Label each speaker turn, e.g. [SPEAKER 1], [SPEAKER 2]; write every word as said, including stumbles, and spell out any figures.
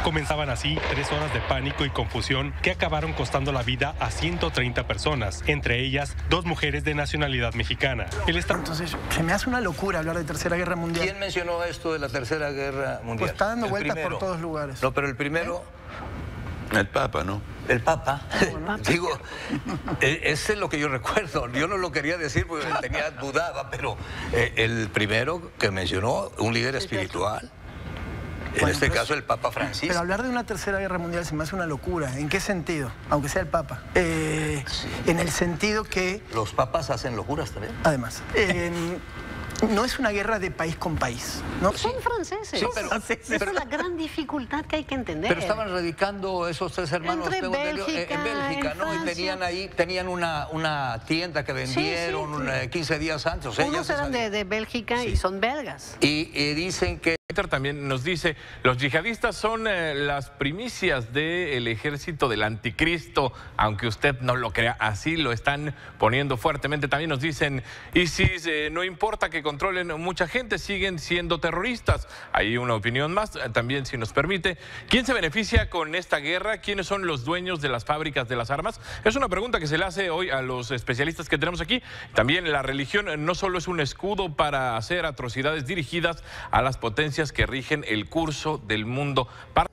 [SPEAKER 1] Comenzaban así tres horas de pánico y confusión que acabaron costando la vida a ciento treinta personas, entre ellas dos mujeres de nacionalidad mexicana. El estado...
[SPEAKER 2] Entonces, se me hace una locura hablar de Tercera Guerra Mundial.
[SPEAKER 3] ¿Quién mencionó esto de la Tercera Guerra Mundial?
[SPEAKER 2] Pues está dando
[SPEAKER 3] el
[SPEAKER 2] vueltas
[SPEAKER 3] primero.
[SPEAKER 2] por todos lugares.
[SPEAKER 3] No, pero el primero...
[SPEAKER 4] El Papa, ¿no?
[SPEAKER 3] El Papa. Digo, ese es lo que yo recuerdo. Yo no lo quería decir porque tenía dudaba, pero eh, el primero que mencionó, un líder espiritual. En
[SPEAKER 2] Bueno,
[SPEAKER 3] este
[SPEAKER 2] pero,
[SPEAKER 3] caso, el Papa Francisco.
[SPEAKER 2] Pero hablar de una Tercera Guerra Mundial se me hace una locura. ¿En qué sentido? Aunque sea el Papa. Eh, sí. En el sentido que...
[SPEAKER 3] Los papas hacen locuras también.
[SPEAKER 2] Además. Eh, no es una guerra de país con país, ¿no?
[SPEAKER 5] Son franceses.
[SPEAKER 3] Sí, pero,
[SPEAKER 5] Esa
[SPEAKER 3] pero,
[SPEAKER 5] es la gran dificultad que hay que entender.
[SPEAKER 3] Pero estaban radicando esos tres hermanos
[SPEAKER 5] Entre
[SPEAKER 3] tengo
[SPEAKER 5] Bélgica,
[SPEAKER 3] en Bélgica,
[SPEAKER 5] en
[SPEAKER 3] ¿no?
[SPEAKER 5] Francia.
[SPEAKER 3] Y tenían ahí, tenían una, una tienda que vendieron
[SPEAKER 5] sí, sí, sí.
[SPEAKER 3] quince días antes. O sea,
[SPEAKER 5] Unos eran de, de Bélgica sí. y son belgas.
[SPEAKER 3] Y, y dicen que...
[SPEAKER 6] También nos dice, los yihadistas son eh, las primicias del ejército del anticristo, aunque usted no lo crea, así lo están poniendo fuertemente. También nos dicen, ISIS eh, no importa que controlen mucha gente, siguen siendo terroristas. Hay una opinión más, eh, también si nos permite. ¿Quién se beneficia con esta guerra? ¿Quiénes son los dueños de las fábricas de las armas? Es una pregunta que se le hace hoy a los especialistas que tenemos aquí. También la religión no solo es un escudo para hacer atrocidades dirigidas a las potencias que rigen el curso del mundo.